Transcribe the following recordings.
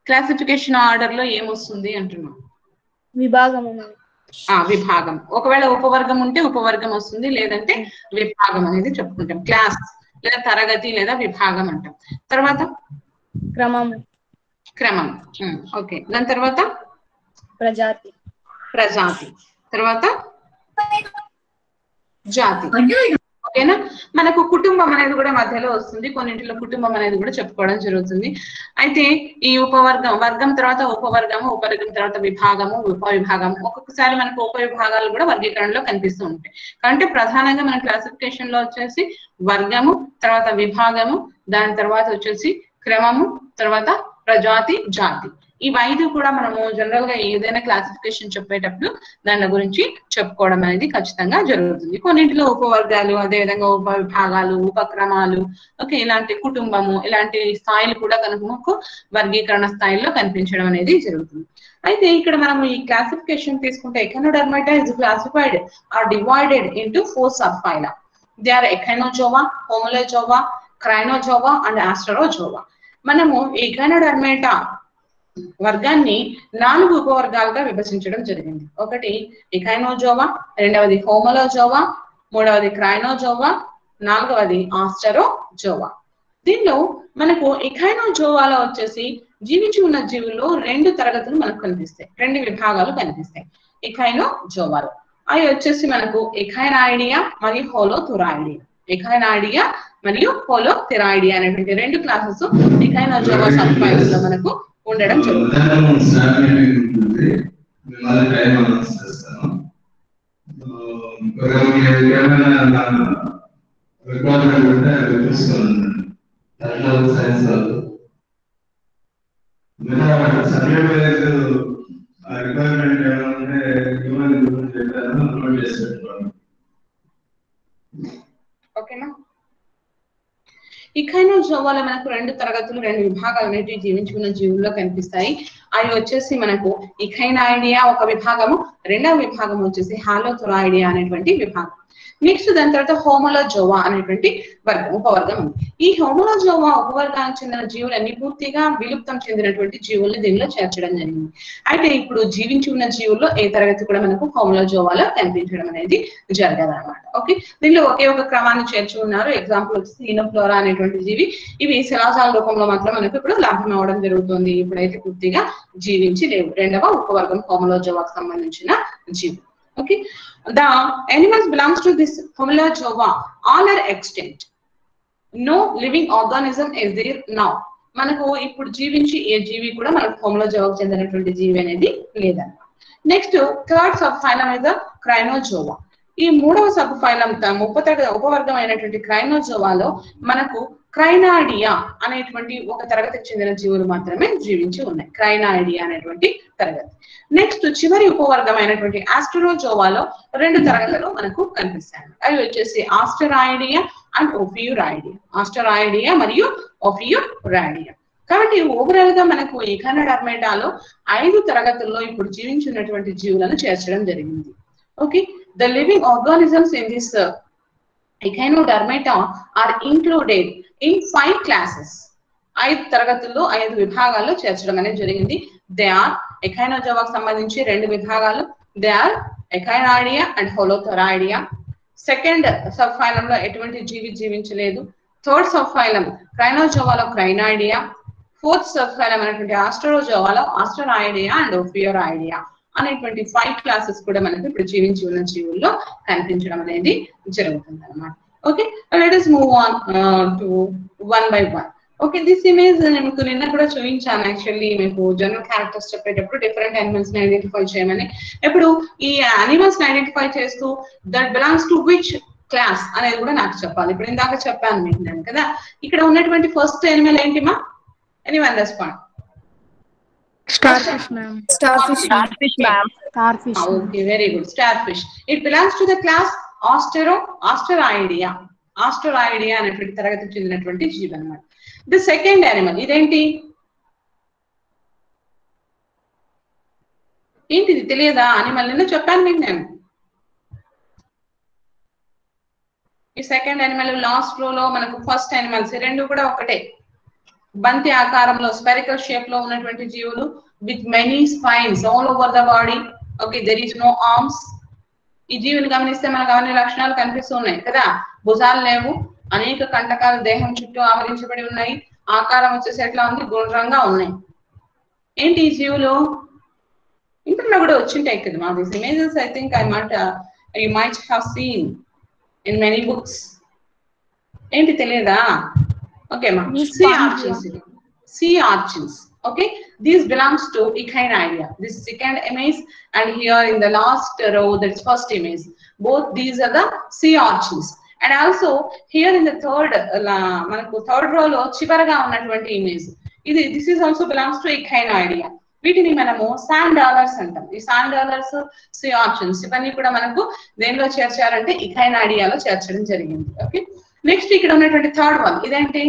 Classification order లో ఏమొస్తుంది అంటున్నాం? విభాగము. విభాగం. ఒకవేళ ఉపవర్గం ఉంటే ఉపవర్గం వస్తుంది, లేదంటే విభాగం అనేది చెప్పుకుంటాం. క్లాస్ లేదా తరగతి లేదా విభాగం అంటాం. తర్వాత క్రమం. క్రమం. ఓకే. దాని తర్వాత ప్రజాతి. ప్రజాతి. తర్వాత జాతి. ఓకేనా? మనకు కుటుంబం అనేది కూడా మధ్యలో వస్తుంది. కొన్నింటిలో కుటుంబం అనేది కూడా చెప్పుకోవడం జరుగుతుంది. అయితే ఈ వర్గం తర్వాత ఉపవర్గము, ఉపవర్గం తర్వాత విభాగము, ఉపవిభాగము. ఒక్కొక్కసారి మనకు ఉపవిభాగాలు కూడా వర్గీకరణలో కనిపిస్తూ ఉంటాయి. అంటే ప్రధానంగా మన క్లాసిఫికేషన్ లో వచ్చేసి వర్గము, తర్వాత విభాగము, దాని తర్వాత వచ్చేసి క్రమము, తర్వాత ప్రజాతి, జాతి. ఈ 5 కూడా మనము జనరల్ గా ఏదైనా క్లాసిఫికేషన్ చెప్పేటప్పుడు దాని గురించి చెప్పుకోవడం అనేది ఖచ్చితంగా జరుగుతుంది. కొన్నింటిలో ఉపవర్గాలు, అదేవిధంగా ఉపవిభాగాలు, ఉపక్రమాలు, ఓకే, ఇలాంటి కుటుంబము, ఇలాంటి స్థాయిలు కూడా కనుక వర్గీకరణ స్థాయిలో కనిపించడం అనేది జరుగుతుంది. అయితే ఇక్కడ మనం ఈ క్లాసిఫికేషన్ తీసుకుంటే Echinodermata is classified or divided into 4 subphyla. They are Echinozoa, Homolozoa, Crinozoa and Asterozoa. మనము ఎఖైనోడర్మాటా వర్గాన్ని 4 ఉపవర్గాలుగా విభజించడం జరిగింది. ఒకటి ఎఖైనోజోవా, రెండవది హోమోలోజోవా, మూడవది క్రైనోజోవా, నాలుగవది ఆస్టరోజోవా. దీనిలో మనకు ఎఖైనోజోవాలో వచ్చేసి జీవించి ఉన్న జీవుల్లో 2 తరగతులు మనకు కనిపిస్తాయి, 2 విభాగాలు కనిపిస్తాయి ఎఖైనోజోవాలో. అవి వచ్చేసి మనకు ఎఖైనాయిడియా మరియు హోలోథురాయిడియా. ఎఖైనాయిడియా మరియు హోలోథెరాయిడియా అనేటువంటి 2 క్లాసెస్ ఎఖైనోజోవా సబ్ ఫైల్స్ లో మనకు ఉండడం జరుగుతుంది. ఓకేనా? ఎఖైనోజోవాలో మనకు 2 తరగతులు, 2 విభాగాలు అనేవి జీవించుకున్న జీవుల్లో కనిపిస్తాయి. అవి వచ్చేసి మనకు ఎఖైనాయిడియా ఒక విభాగము, రెండవ విభాగం వచ్చేసి హాలోథురాయిడియా అనేటువంటి విభాగం. నెక్స్ట్ దాని తర్వాత హోమోలోజోవా అనేటువంటి ఉపవర్గం ఉంది. ఈ హోమోలోజోవా ఉపవర్గానికి చెందిన జీవులన్నీ పూర్తిగా విలుప్తం చెందినటువంటి జీవుల్ని దీనిలో చేర్చడం జరిగింది. అయితే ఇప్పుడు జీవించి ఉన్న జీవుల్లో ఏ తరగతి కూడా మనకు హోమోలోజోవాలో కనిపించడం అనేది జరగదన్నమాట. ఓకే, దీనిలో ఒకే ఒక క్రమాన్ని చేర్చి ఉన్నారు. ఎగ్జాంపుల్ వచ్చేసి ఈనోఫ్లోరా అనేటువంటి జీవి. ఇవి శిలాజాల రూపంలో మాత్రం మనకు ఇప్పుడు లభ్యం అవడం జరుగుతుంది. ఇప్పుడైతే పూర్తిగా జీవించి లేవు. రెండవ ఉపవర్గం హోమోలోజోవాకు సంబంధించిన జీవి. Okay, the animals belongs to this Homolozoa all are extinct. No living organism is there now. మనకు ఇప్పుడు జీవించి ఏ జీవి కూడా మనకు హోమోలోజోవాకు చెందినటువంటి జీవి అనేది లేదన్నమాట. Next third subphylum is the Crinozoa. ఈ మూడవ సబ్ ఫైలం ఉపవర్గం అయినటువంటి క్రైనోజోవాలో మనకు క్రైనాయిడియా అనేటువంటి ఒక తరగతికి చెందిన జీవులు మాత్రమే జీవించి ఉన్నాయి. క్రైనాయిడియా అనేటువంటి తరగతి. నెక్స్ట్ చివరి ఉపవర్గం అయినటువంటి ఆస్టరోజోవాలో 2 తరగతులు మనకు కనిపిస్తాయి. అవి వచ్చేసి ఆస్టరాయిడియా అండ్ ఓఫియురాయిడియా. ఆస్టరాయిడియా మరియు ఓఫియురాయిడియా. కాబట్టి ఓవరాల్ గా మనకు ఎఖైనోడర్మాటాలో 5 తరగతుల్లో ఇప్పుడు జీవించినటువంటి జీవులను చేర్చడం జరిగింది. Okay, the living organisms in this Echinodermata are included in 5 classes. 5 తరగతుల్లో 5 విభాగాల్లో చేర్చడం అనేది జరిగింది. దే ఆర్ ఎఖైనోజోవాకు సంబంధించి 2 విభాగాలు. They are Echinoidea and Holothuroidea. Second subphylum లో ఎటువంటి జీవి జీవించలేదు. థర్డ్ సబ్ ఫైలం క్రైనోజోవాలో క్రైనాయిడియా. ఫోర్త్ సబ్ ఫైలం అనేటువంటి ఆస్టరోజోవాలో ఆస్టరాయిడియా అండ్ ఓఫియోరాయిడియా అనేటువంటి 5 క్లాసెస్ కూడా మనకు ఇప్పుడు జీవించి ఉన్న జీవుల్లో కనిపించడం అనేది జరుగుతుంది అన్నమాట. Okay, let us move on to one by one. Okay, this image మీకు నిన్న కూడా చూపించాను. యాక్చువల్లీ మీకు జనరల్ క్యారెక్టర్స్ చెప్పేటప్పుడు డిఫరెంట్ యానిమల్స్ ని ఐడెంటిఫై చేయమని. ఇప్పుడు ఈ యానిమల్స్ ని ఐడెంటిఫై చేస్తూ that belongs to which class అనేది కూడా నాకు చెప్పాలి. ఇప్పుడు ఇందాక చెప్పాను మీకు నేను కదా. ఇక్కడ ఉన్నటువంటి ఫస్ట్ యానిమల్ ఏంటిమా? Anyone respond? Starfish, ma'am. Starfish, ma'am. Starfish. Okay, very good. Starfish. It belongs to the class Asteroidea. Asteroidea అనేటువంటి తరగతికి చెందినటువంటి జీవి అన్నమాట. ది సెకండ్ యానిమల్ ఇదేంటి? ఏంటిది తెలియదా? యానిమల్ నిన్న చెప్పాను మీకు నేను. ఈ సెకండ్ యానిమల్ లాస్ట్ రో లో మనకు ఫస్ట్ యానిమల్స్ 2 కూడా ఒకటే. బంతి ఆకారంలో స్పెరికల్ షేప్ లో ఉన్నటువంటి జీవులు with many spines all over the body. Okay, there is no arms. ఈ జీవిని గమనిస్తే మనకు అవన్నీ లక్షణాలు కనిపిస్తూ ఉన్నాయి కదా. భుజాలు లేవు, అనేక కంటకాలు దేహం చుట్టూ ఆవరించబడి ఉన్నాయి, ఆకారం వచ్చేసి ఎట్లా ఉంది, గుండ్రంగా ఉన్నాయి. ఏంటి ఈ జీవులు? ఇంటర్లో కూడా వచ్చింటాయి కదా మా this images. I think you might have seen in many books. ఏంటి తెలియదా? ఓకే మా, sea urchins. Sea urchins. Okay, these belongs to Echinidae. This is second image, and here in the last row, that's first image. Both these are the sea urchins. And also here in the third row lo chivaraga unnatuvanti image. This is also belongs to Echinidae. వీటిని మనము sand dollars అంటాం. ఈ sand dollars, see urchins ఇవన్నీ కూడా మనకు దేనిలో చేర్చారంటే ఇఖైనాడియాలో చేర్చడం జరిగింది. ఓకే, నెక్స్ట్ ఇక్కడ ఉన్నటువంటి థర్డ్ వన్ ఇదేంటి?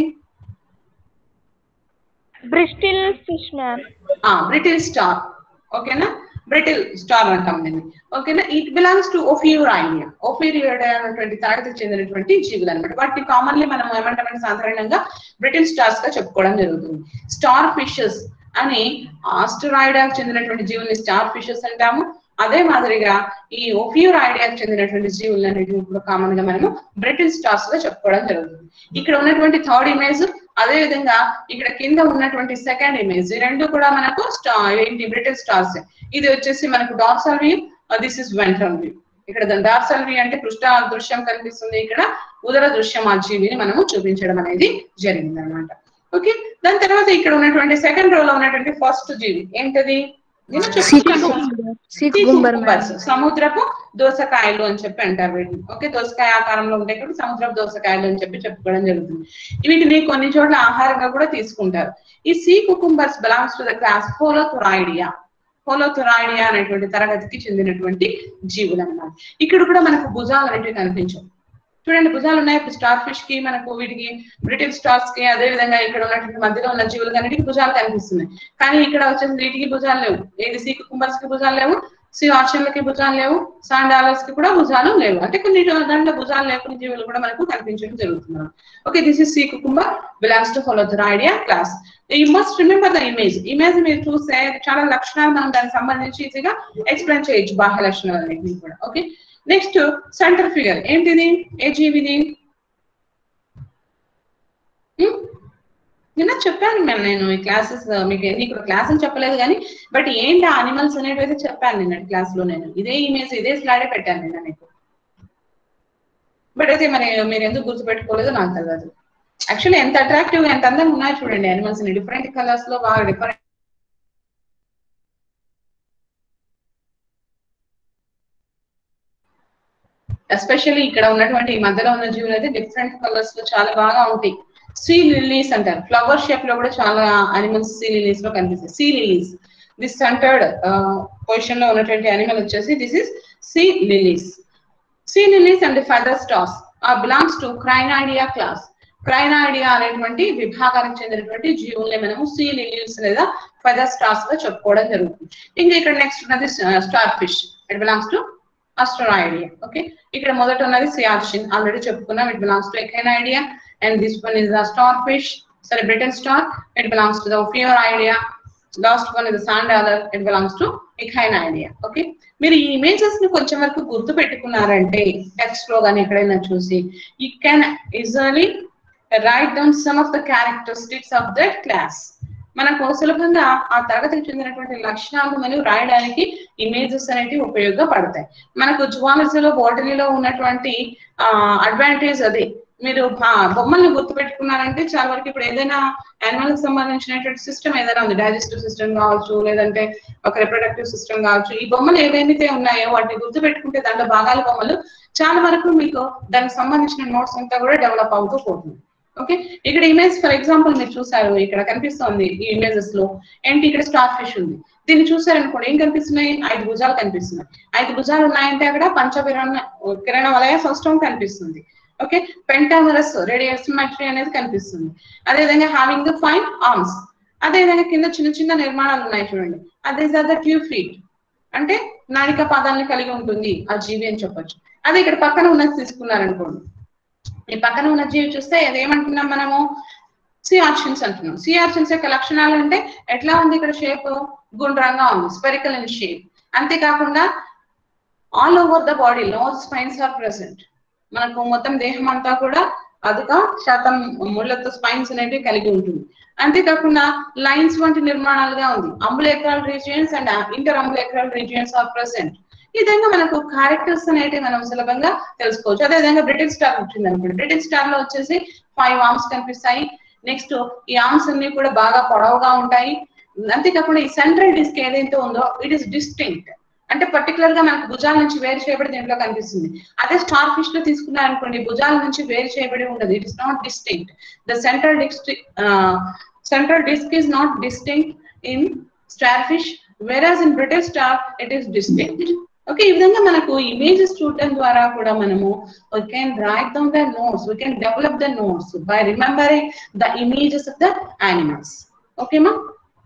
Brittle fish ma'am. Brittle star. ఓకేనా, బ్రిటిల్ స్టార్ అంటాం దీన్ని. ఓకేనా, it belongs to Ophiuroidea. Ophiuroidea అనేటువంటి తరగతికి చెందినటువంటి జీవులు అనమాట. వాటిని కామన్లీ మనం ఏమంటామంటే సాధారణంగా బ్రిటిల్ స్టార్స్ గా చెప్పుకోవడం జరుగుతుంది. స్టార్ ఫిషెస్ అని ఆస్టరాయిడాకు చెందినటువంటి జీవుల్ని స్టార్ ఫిషెస్ అంటాము. అదే మాదిరిగా ఈ ఓఫియోరైడియాకు చెందినటువంటి జీవులన్నిటిని కూడా కామన్ గా మనము బ్రిటిల్ స్టార్స్ గా చెప్పుకోవడం జరుగుతుంది. ఇక్కడ ఉన్నటువంటి థర్డ్ ఇమేజ్, అదే విధంగా ఇక్కడ కింద ఉన్నటువంటి సెకండ్ ఇమేజ్, ఈ రెండు కూడా మనకు ఏంటి, బ్రిటిల్ స్టార్స్. ఇది వచ్చేసి మనకు dorsal view, this is ventral view. ఇక్కడ డార్సల్ వ్యూ అంటే పృష్ఠ దృశ్యం కనిపిస్తుంది, ఇక్కడ ఉదర దృశ్యం ఆ జీవిని మనము చూపించడం అనేది జరిగింది అనమాట. ఓకే, దాని తర్వాత ఇక్కడ ఉన్నటువంటి సెకండ్ రోలో ఉన్నటువంటి ఫస్ట్ జీవి ఏంటది? సముద్రపు దోసకాయలు అని చెప్పి అంటారు వీటిని. ఓకే, దోసకాయ ఆకారంలో ఉంటాయి కాబట్టి సముద్రపు దోసకాయలు అని చెప్పి చెప్పుకోవడం జరుగుతుంది. వీటిని కొన్ని చోట్ల ఆహారంగా కూడా తీసుకుంటారు. ఈ sea cucumbers belongs to the class Holothuroidea. Holothuroidea అనేటువంటి తరగతికి చెందినటువంటి జీవులు అన్నమాట. ఇక్కడ కూడా మనకు భుజాలు అనేవి కనిపించవు. చూడండి, భుజాలు ఉన్నాయి స్టార్ ఫిష్ కి, మనకు వీటికి బ్రిటిల్ స్టార్స్ కి. అదే విధంగా ఇక్కడ ఉన్నటువంటి మధ్యలో ఉన్న జీవులు అన్నిటికీ భుజాలు కనిపిస్తున్నాయి. కానీ ఇక్కడ వచ్చేసి వీటికి భుజాలు లేవు. ఏది సీ కుకుంబర్స్ కి భుజాలు లేవు, సీ ఆర్చిన్లకి భుజాలు లేవు, శాండ్ డాలర్స్ కి కూడా భుజాలు లేవు. అంటే కొన్ని దాంట్లో భుజాలు లేకుండా జీవులు కూడా మనకు కనిపించడం జరుగుతుంది. Okay, this is sea cucumber, belongs to Holothuroidea class. You must remember the image. Image మీరు చూస్తే చాలా లక్షణాలు మనం దానికి సంబంధించి ఈజీగా ఎక్స్ప్లెయిన్ చేయొచ్చు, బాహ్య లక్షణాలు అన్నింటినీ కూడా. ఓకే, నెక్స్ట్ సెంటర్ ఫిగర్ ఏంటిది? ఏ జీవిది? నిన్న చెప్పాను మ్యామ్ నేను ఈ క్లాసెస్ మీకు ఎన్ని కూడా క్లాసులు చెప్పలేదు కానీ, బట్ ఏంటి అనిమల్స్ అనేవి అయితే చెప్పాను నిన్న క్లాస్ లో. నేను ఇదే ఇమేజ్ ఇదే స్లైడే పెట్టాను నిన్న మీకు. బట్ అయితే మరి మీరు ఎందుకు గుర్తుపెట్టుకోలేదో నాకు తెలియదు. యాక్చువల్లీ ఎంత అట్రాక్టివ్, ఎంత అందంగా ఉన్నాయి చూడండి అనిమల్స్ ని. డిఫరెంట్ కలర్స్ లో బాగా డిఫరెంట్. ఎస్పెషల్లీ ఇక్కడ ఉన్నటువంటి ఈ మధ్యలో ఉన్న జీవులు అయితే డిఫరెంట్ కలర్స్ లో చాలా బాగా ఉంటాయి. సీ లిలీస్ అంటారు. ఫ్లవర్ షేప్ లో కూడా చాలా అనిమల్స్ సీ లిలీస్ లో కనిపిస్తాయి. Sea lilies, this centered position లో ఉన్నటువంటి అనిమల్ వచ్చేసి this is sea lilies. Sea lilies and feather stars belongs to Crinoidea class. Crinoidea అనేటువంటి విభాగానికి చెందినటువంటి జీవుల్ని మనము సీ లిలీస్ లేదా ఫెదర్ స్టార్స్ గా చెప్పుకోవడం జరుగుతుంది. ఇంకా ఇక్కడ నెక్స్ట్ ఉన్నది starfish, it belongs to Asteroidea. Okay, ఇక్కడ మొదట ఉన్నది సీ ఆర్చిన్, ఆల్రెడీ చెప్పుకున్నాం, it belongs to Echinoidea. And this one is the starfish, sorry brittle star, it belongs to the Ophiuroidea. Last one is the sand dollar, it belongs to Echinoidea. Okay, మీరు ఈ images ని కొంచెం వరకు గుర్తు పెట్టుకున్నారంటే text లో కానీ ఎక్కడైనా చూసి you can easily write down some of the characteristics of that class. మనకు సులభంగా ఆ తరగతికి చెందినటువంటి లక్షణాలు మరియు రాయడానికి ఇమేజెస్ అనేవి ఉపయోగపడతాయి. మనకు జువాలజీలో, బాటనీలో ఉన్నటువంటి అడ్వాంటేజ్ అదే. మీరు బొమ్మల్ని గుర్తుపెట్టుకున్నారంటే చాలా వరకు ఇప్పుడు ఏదైనా యానిమల్ కి సంబంధించినటువంటి సిస్టమ్ ఏదైనా ఉంది, డైజెస్టివ్ సిస్టమ్ కావచ్చు, లేదంటే ఒక రిప్రొడక్టివ్ సిస్టమ్ కావచ్చు, ఈ బొమ్మలు ఏవైతే ఉన్నాయో వాటిని గుర్తుపెట్టుకుంటే దాంట్లో భాగాల బొమ్మలు చాలా వరకు మీకు దానికి సంబంధించిన నోట్స్ అంతా కూడా డెవలప్ అవుతూ పోతుంది. ఓకే, ఇక్కడ ఇమేజ్ ఫర్ ఎగ్జాంపుల్ మీరు చూసారు, ఇక్కడ కనిపిస్తుంది ఈ ఇమేజెస్ లో ఏంటి, ఇక్కడ స్టార్ ఫిష్ ఉంది. దీన్ని చూసారనుకోండి ఏం కనిపిస్తున్నాయి? 5 భుజాలు కనిపిస్తున్నాయి. 5 భుజాలు ఉన్నాయంటే అక్కడ కిరణ వలయ సౌష్టవం కనిపిస్తుంది. ఓకే, పెంటామరస్ రేడియస్ సిమెట్రీ అనేది కనిపిస్తుంది. అదేవిధంగా హ్యావింగ్ ద 5 ఆర్మ్స్. అదేవిధంగా కింద చిన్న చిన్న నిర్మాణాలు ఉన్నాయి చూడండి, అదే ద ట్యూబ్ ఫీట్ అంటే నాళిక పాదాలను కలిగి ఉంటుంది ఆ జీవి అని చెప్పొచ్చు. అదే ఇక్కడ పక్కన ఉన్నది తీసుకున్నారనుకోండి, ఈ పక్కన ఉన్న జీవి చూస్తే అదేమంటున్నాం మనము? సీ ఆర్చిన్స్ అంటున్నాం. సీ ఆర్చిన్స్ యొక్క లక్షణాలు అంటే ఎట్లా ఉంది ఇక్కడ షేప్ గుండ్రంగా ఉంది, స్పెరికల్ ఇన్ షేప్. అంతేకాకుండా all over the body large spines are present. మనకు మొత్తం దేహం అంతా కూడా అధిక శాతం ముళ్ళతో స్పైన్స్ అనేవి కలిగి ఉంటుంది. అంతేకాకుండా లైన్స్ వంటి నిర్మాణాలుగా ఉంది. Ambulacral regions and interambulacral regions are present. ఈ విధంగా మనకు క్యారెక్టర్స్ అనేవి మనం సులభంగా తెలుసుకోవచ్చు. అదేవిధంగా బ్రిటిష్ స్టార్ ఉంటుంది అనుకోండి. బ్రిటిష్ స్టార్ లో వచ్చేసి 5 ఆర్మ్స్ కనిపిస్తాయి. నెక్స్ట్ ఈ ఆర్మ్స్ అన్ని కూడా బాగా పొడవుగా ఉంటాయి. అంతేకాకుండా ఈ సెంట్రల్ డిస్క్ ఏదైతే ఉందో ఇట్ ఈస్ డిస్టింక్ట్, అంటే పర్టికులర్ గా మనకు భుజాల నుంచి వేరు చేయబడి దీంట్లో కనిపిస్తుంది. అదే స్టార్ ఫిష్ లో తీసుకున్నారు అనుకోండి, భుజాల నుంచి వేరు చేయబడి ఉండదు. It is not distinct. The central disc is not distinct in starfish, whereas in British star it is distinct. Okay, ఈ విధంగా మనకు ఇమేజెస్ చూడటం ద్వారా కూడా మనము we can write down the notes, we can develop the notes by remembering the images of the animals. Okay ma?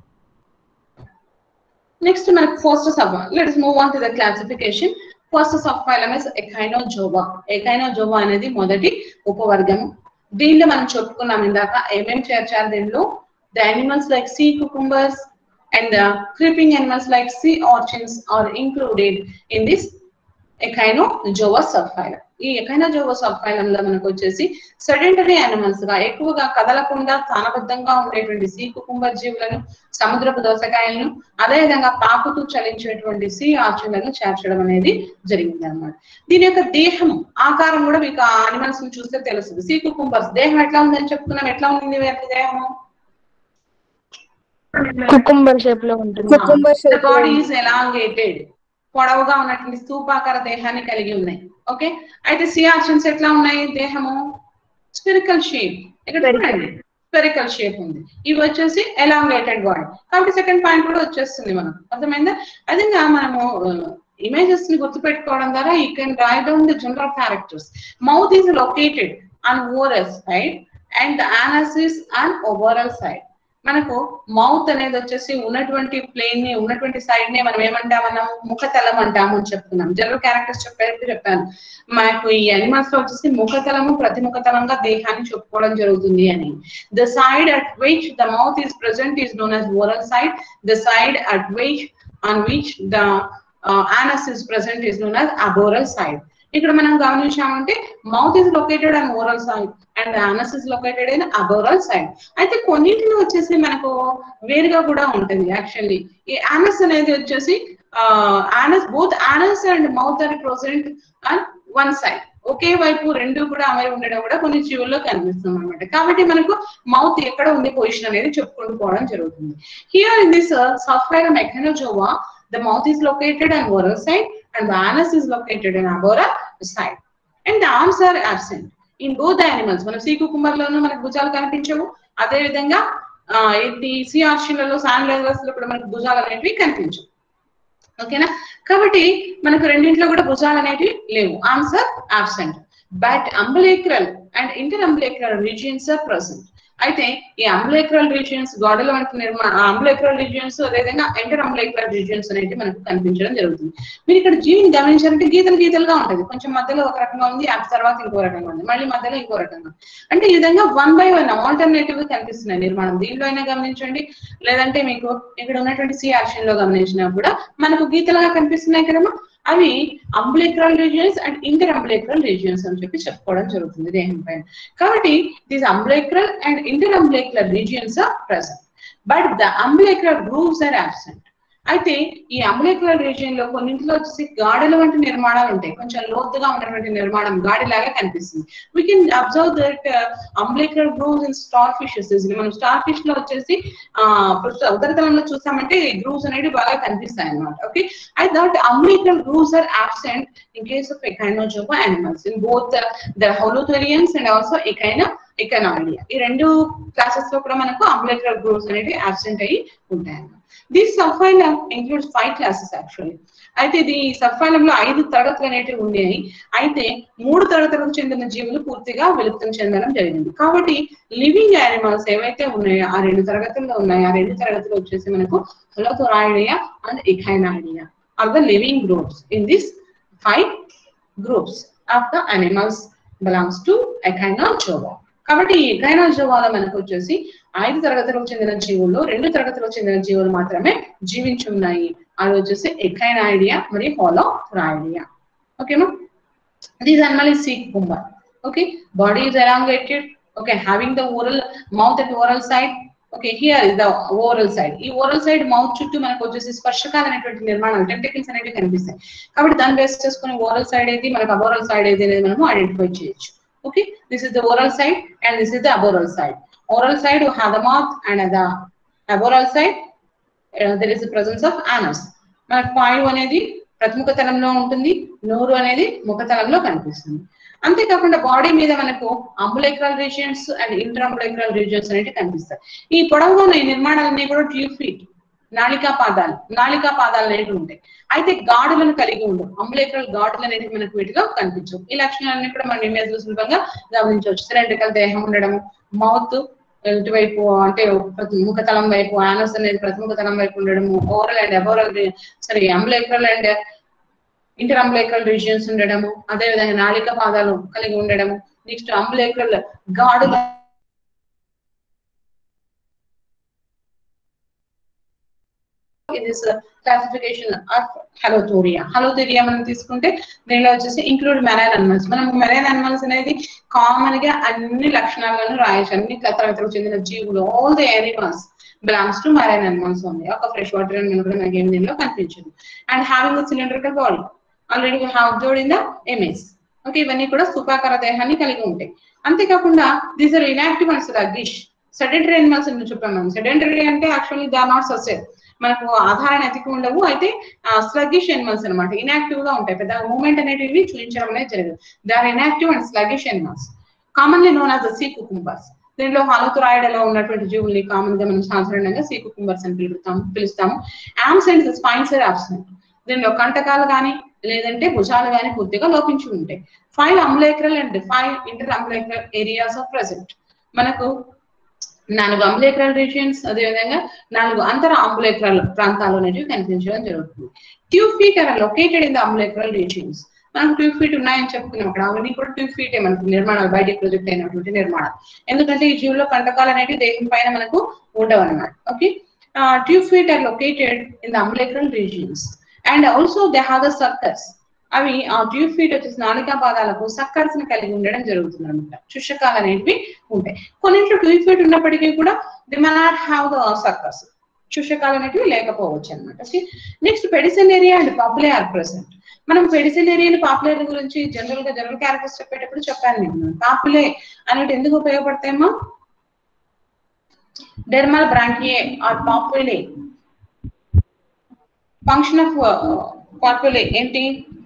Next మనకు first sub, let us move on to the classification. First subphylum is Echinozoa. Echinozoa అనేది మొదటి ఉపవర్గం. దీనిలో మనం చెప్పుకున్నాం ఇందాక ఏమేం చేర్చారు దీనిలో. The animals like sea cucumbers and the creeping animals like sea urchins are included in this Echinozoa subphylum. ఈ Echinozoa subphylum లో మనకు వచ్చేసి సెడెంటరీ యానిమల్స్ గా ఎక్కువగా కదలకుండా స్థానబద్ధంగా ఉండేటువంటి సీ కుకుంబర్ జీవులను, సముద్రపు దోసకాయలను, అదేవిధంగా పాకుతూ చలించేటువంటి సీ ఆర్చులను చేర్చడం అనేది జరిగింది అన్నమాట. దీని యొక్క దేహం ఆకారం కూడా మీకు ఆ యానిమల్స్ ని చూస్తే తెలుస్తుంది. సీ కుకుంబర్స్ దేహం ఎట్లా ఉందని చెప్తున్నాం. ఎట్లా ఉంది వాటి దేహము? కుకుంబర్ షేప్ లో ఉంటుంది. The body is elongated, పొడవుగా ఉన్నటువంటి స్థూపాకార దేహాన్ని కలిగి ఉన్నాయి. ఓకే, అయితే సీ ఆర్చిన్స్ ఎట్లా ఉన్నాయి దేహము? Spherical shape. ఇక్కడ చూడండి స్పెరికల్ షేప్ ఉంది. ఇవి వచ్చేసి ఎలాంగేటెడ్ బాడీ. కాబట్టి సెకండ్ పాయింట్ కూడా వచ్చేస్తుంది మనం. అర్థమైందా? అదేగా మనము ఇమేజెస్ ని గుర్తుపెట్టుకోవడం ద్వారా you can write down the general characters. Mouth is located on oral side and the anus is on aboral side. మనకు మౌత్ అనేది వచ్చేసి ఉన్నటువంటి ప్లేన్ ని, ఉన్నటువంటి సైడ్ నే మనం ఏమంటాం, మనం ముఖతలం అంటాము అని చెప్తున్నాం. జనరల్ క్యారెక్టర్స్ చెప్పాను. మనకు ఈ అనిమల్స్ లో వచ్చేసి ముఖతలము ప్రతిముఖతలంగా దేహాన్ని చెప్పుకోవడం జరుగుతుంది అని. The side at which the mouth is present is known as oral side. The side at which on which the anus is present is known as aboral side. ఇక్కడ మనం గమనించామంటే mouth is located on oral side and anus is located in aboral side. అయితే కొన్నింటిలో వచ్చేసి మనకు వేరుగా కూడా ఉంటుంది. యాక్చువల్లీ ఈ అనస్ అనేది వచ్చేసి both anus and mouth are present on one side. ఒకే వైపు రెండు కూడా అమరి ఉండడం కూడా కొన్ని జీవుల్లో కనిపిస్తుంది అనమాట. కాబట్టి మనకు మౌత్ ఎక్కడ ఉంది పొజిషన్ అనేది చెప్పుకుంటూ పోవడం జరుగుతుంది. Here in this subphylum Echinozoa, the mouth is located on oral side and the anus is located in aboral side and the arms are absent in both the animals. మనం sea cucumber లోనూ మనకు భుజాలు కనిపించవు. అదే విధంగా ఇది see ఆర్చిన్లలో, శాండ్లైజర్స్ లో కూడా మనకు భుజాలు అనేవి కనిపించవు. ఓకేనా? కాబట్టి మనకు రెండింటిలో కూడా భుజాలు అనేవి లేవు. Arms are absent but umbilicral and interumbilical regions are present. అయితే ఈ అంబులేక్రల్ రీజియన్స్, గోడల వంటి అంబులేక్రల్ రీజియన్స్, అదేవిధంగా ఎంటర్ అంబులేక్రల్ రీజియన్స్ అనేవి మనకు కనిపించడం జరుగుతుంది. మీరు ఇక్కడ జీవిని గమనించారంటే గీతలుగా ఉంటుంది. కొంచెం మధ్యలో ఒక రకంగా ఉంది, ఆ తర్వాత ఇంకో రకంగా ఉంది, మళ్ళీ మధ్యలో ఇంకో రకంగా. అంటే ఈ విధంగా 1 by 1 ఆల్టర్నేటివ్ గా కనిపిస్తున్నాయి నిర్మాణం. దీనిలో అయినా గమనించండి, లేదంటే మీకు ఇక్కడ ఉన్నటువంటి సి ఆర్షన్ లో గమనించినా కూడా మనకు గీతలుగా కనిపిస్తున్నాయి కదమ్మా. అవి ambulacral regions and interambulacral regions అని చెప్పి చెప్పుకోవడం జరుగుతుంది దేహం పైన. కాబట్టి these ambulacral and interambulacral regions are present but the ambulacral grooves are absent. అయితే ఈ అంబులేక్రల్ రీజియన్ లో కొన్నింటిలో వచ్చేసి గాడిల వంటి నిర్మాణాలు ఉంటాయి. కొంచెం లోతుగా ఉన్నటువంటి నిర్మాణం గాడిలాగా కనిపిస్తుంది. We can observe that ambulacral grooves in starfishes. మనం స్టార్ ఫిష్ లో వచ్చేసి ఉదరతలంలో చూసామంటే గ్రూవ్స్ అనేవి బాగా కనిపిస్తాయి అన్నమాట. ఓకే, అయితే that ambulacral grooves are absent in case of Echinozoa animals in both the holothurians and also Echinoidea. ఈ రెండు క్లాసెస్ లో కూడా మనకు అంబులేక్రల్ గ్రూవ్స్ అనేవి అబ్సెంట్ అయ్యి ఉంటాయి. This subphylum includes 5 classes actually. అయితే ఇది subphylum లో 5 తరగతులు అనేవి ఉన్నాయి. అయితే 3 తరగతులకు చెందిన జీవులు పూర్తిగా విలుప్తం చెందడం జరిగింది. కాబట్టి లివింగ్ యానిమల్స్ ఏవైతే ఉన్నాయో ఆ 2 తరగతుల్లో ఉన్నాయి. ఆ 2 తరగతులు వచ్చేసి మనకు Holothuridae and Echinoidea are the living groups in this 5 groups of the animals belongs to Echinozoa. కాబట్టి ఈ గైనోజోవాలో మనకు వచ్చేసి 5 తరగతులకు చెందిన జీవుల్లో 2 తరగతులకు చెందిన జీవులు మాత్రమే జీవించి ఉన్నాయి. అది వచ్చేసి ఎఖైనాయిడియా మరియు హోలోథురాయిడియా. ఓకేనా? This animal is sea cucumber. Okay, body is elongated. Okay, having the oral mouth at oral side. Okay, here is the oral side. ఈ oral side mouth చుట్టూ మనకు వచ్చేసి స్పర్శకాలు అనేటువంటి నిర్మాణాలు టెంటికల్స్ అనేవి కనిపిస్తాయి. కాబట్టి దాన్ని బేస్ చేసుకుని oral side ఏది మనకు aboral side ఏది అనేది మనము ఐడెంటిఫై చేయొచ్చు. Okay, this is the oral side and this is the aboral side. Oral side you have the mouth and the aboral side there is the presence of anus. మనకు పాయు అనేది ప్రతిముఖ తలంలో ఉంటుంది, నోరు అనేది ముఖతలంలో కనిపిస్తుంది. అంతేకాకుండా బాడీ మీద మనకు ambulacral regions and interambulacral regions అనేవి కనిపిస్తాయి. ఈ పొడవుగా ఉన్న ఈ నిర్మాణాలన్నీ కూడా ట్యూబ్ ఫీట్ నాళికా పాదాలు అనేవి ఉంటాయి. అయితే గాడులను కలిగి ఉండవు. అంబులేక్రల్ గాడులు అనేవి మనకు వీటిలో కనిపించవు. ఈ లక్షణాలన్నీ కూడా మనం ఇమేజ్ లో సులభంగా గమనించవచ్చు. సిలిండ్రికల్ దేహం ఉండడము, మౌత్ ఇటువైపు అంటే ముఖతలం వైపు, ఆనస్ అనేది ప్రతిముఖ తలం వైపు ఉండడము, oral and aboral ambulacral and interambulacral regions ఉండడము, అదే విధంగా నాళిక పాదాలు కలిగి ఉండడము, నెక్స్ట్ అంబులేక్రల్ గాడుల క్లాసిఫికేషన్ ఆఫ్ హలోథూరియా. హలోథూరియా మనం తీసుకుంటే దీనిలో వచ్చేసి ఇంక్లూడ్ మెరైన్ అనిమల్స్. మనం మెరైన్ అనిమల్స్ అనేది కామన్ గా అన్ని లక్షణాలను రాయొచ్చు. అన్ని తరగతులకు చెందిన జీవులు all the animals belongs to marine animals ఉంది. ఒక ఫ్రెష్ వాటర్ అనిమల్ కూడా మనకి ఏమి దీనిలో కనిపించదు. And having cylindrical body already we have observed in the image. Okay, ఇవన్నీ కూడా స్థూపాకార దేహాన్ని కలిగి ఉంటాయి. అంతేకాకుండా these are inactive and sluggish. Sedentary animals అని చెప్పాం మనం. సెడెంటరీ అంటే actually they are not sustain, మనకు ఆధారాన్ని ఎతికి ఉండవు. అయితే స్లగ్గిష్ అనిమల్స్ అనమాట, ఇన్యాక్టివ్ గా ఉంటాయి. పెద్ద మూవ్మెంట్ అనేటివి చూపించడం అనేది జరగదు. They are inactive and sluggish animals commonly known as the sea cucumbers. దీనిలో హలోథురాయిడాలో ఉన్నటువంటి జీవుల్ని కామన్ గా మనం సాధారణంగా సీ కుకుంబర్స్ అని పిలుస్తాము. Arms and spines are absent. దీనిలో కంటకాలు కానీ లేదంటే భుజాలు కానీ పూర్తిగా లోపించి ఉంటాయి. 5 ambulacral and 5 interambulacral areas of present. మనకు 4 అంబులేక్రల్ రీజియన్స్, అదేవిధంగా 4 అంతర అంబులేక్రల్ ప్రాంతాలు అనేవి కనిపించడం జరుగుతుంది. Tube feet are located in the ambulacral regions. మనకు ట్యూబ్ ఫీట్ ఉన్నాయని చెప్పుకున్నాం అక్కడ. అవన్నీ కూడా ట్యూబ్ ఫీటే మనకు నిర్మాణాలు, బయటికి ప్రొజెక్ట్ అయినటువంటి నిర్మాణాలు. ఎందుకంటే ఈ జీవుల్లో కంటకాలు అనేవి దేహం పైన మనకు ఉండవు అనమాట. Okay, tube feet are located in the ambulacral regions and also they have the suckers. అవి ఆ ట్యూబ్ ఫీట్ వచ్చేసి నాళికా పాదాలకు సక్కర్స్ ని కలిగి ఉండడం జరుగుతుంది అనమాట. శుష్కాలు అనేవి ఉంటాయి. కొన్నింట్లో ట్యూబ్ ఫీట్ ఉన్నప్పటికీ కూడా they may not have the suckers, శుష్కాలు అనేవి లేకపోవచ్చు అనమాట. Next pedicellariae and papulae are present. మనం పెడిసెలేరియా పాపులర్ గురించి జనరల్ క్యారెక్టర్స్ చెప్పేటప్పుడు చెప్పాను నేను. పాపులే అనేవి ఎందుకు ఉపయోగపడతాయేమో, dermal branchiae are papulae. Function of papulae ఏంటి?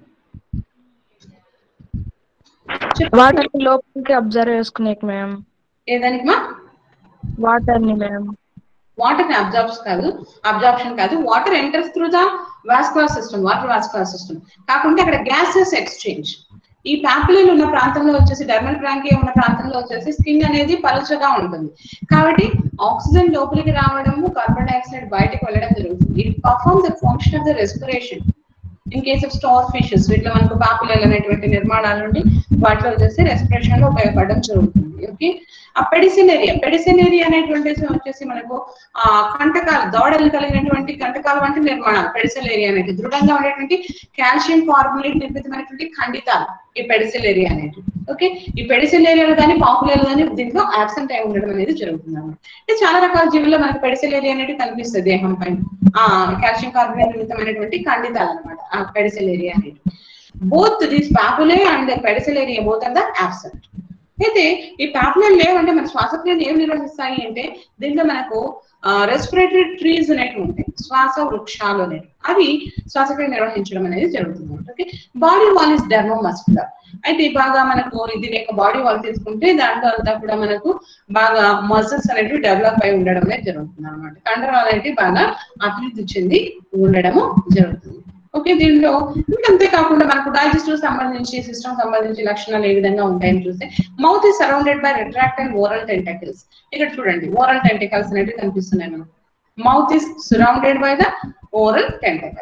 వాటర్ ని లోపలికి అబ్జర్వ్ చేసుకునే మ్యామ్. ఏదానికి మా? వాటర్ ని మ్యామ్. వాటర్ ని అబ్జార్ప్షన్ కాదు. Water enters through the vascular system, water vascular system. కాకుంటే అక్కడ గ్యాసెస్ ఎక్స్చేంజ్. ఈ పాపులేలు ఉన్న ప్రాంతంలో వచ్చేసి, డెర్మల్ బ్రాంకియా ఉన్న ప్రాంతంలో వచ్చేసి స్కిన్ అనేది పలుచగా ఉంటుంది. కాబట్టి ఆక్సిజన్ లోపలికి రావడము, కార్బన్ డైఆక్సైడ్ బయటకు వెళ్ళడం జరుగుతుంది. It perform the function of the respiration. In case of starfishes వీటిలో మనకు పాపులేలు అనేటువంటి నిర్మాణాల నుండి వాటిలో వచ్చేసి రెస్పిరేషన్ లో ఉపయోగపడడం జరుగుతుంది. ఓకే, ఆ పెడిసెలేరియా అనేటువంటి వచ్చేసి మనకు ఆ కంటకాలు, దవడలు కలిగినటువంటి కంటకాలు వంటి నిర్మాణాలు. పెడిసెలేరియా అనేది దృఢంగా ఉండేటువంటి కాల్షియం కార్బోనేట్ నిర్మితమైనటువంటి ఖండితాలు ఈ పెడిసెలేరియా అనేది. ఓకే, ఈ పెడిసెలేరియాలు కానీ పాపులేలు కానీ దీంట్లో అబ్సెంట్ అయి ఉండడం అనేది జరుగుతుంది అన్నమాట. అంటే చాలా రకాల జీవుల్లో మనకు పెడిసెలేరియా అనేది కనిపిస్తుంది దేహం పైన. కాల్షియం కార్బోనేట్ నిర్మితమైనటువంటి ఖండితాలు అనమాట ఆ పెడిసెలేరియా అనేది. Both this papulae and pedicellariae both are the absent. అయితే ఈ పాపులేలు లేవంటే మన శ్వాసక్రియలు ఏం నిర్వహిస్తాయి అంటే దీంట్లో మనకు రెస్పిరేటరీ ట్రీస్ అనేవి ఉంటాయి, శ్వాస వృక్షాలు అనేవి. అవి శ్వాసక్రియ నిర్వహించడం అనేది జరుగుతుంది. Okay, body wall is dermomuscular. అయితే బాగా మనకు దీని యొక్క బాడీ వాల్ తీసుకుంటే దాంట్లో అంతా కూడా మనకు బాగా మజిల్స్ అనేవి డెవలప్ అయి ఉండడం అనేది జరుగుతుంది అనమాట. కండరాలు అనేవి బాగా అభివృద్ధి చెంది ఉండడము జరుగుతుంది. ఓకే, దీనిలో అంతేకాకుండా మనకు డైజెస్టివ్ సంబంధించి, సిస్టమ్ సంబంధించి లక్షణాలు ఏ విధంగా ఉంటాయని చూస్తే, mouth is surrounded by retract and oral tentacles. ఇక్కడ చూడండి ఓరల్ టెంటికల్స్ అనేవి కనిపిస్తున్నాయి మనకు. Mouth is surrounded by the oral tentacles.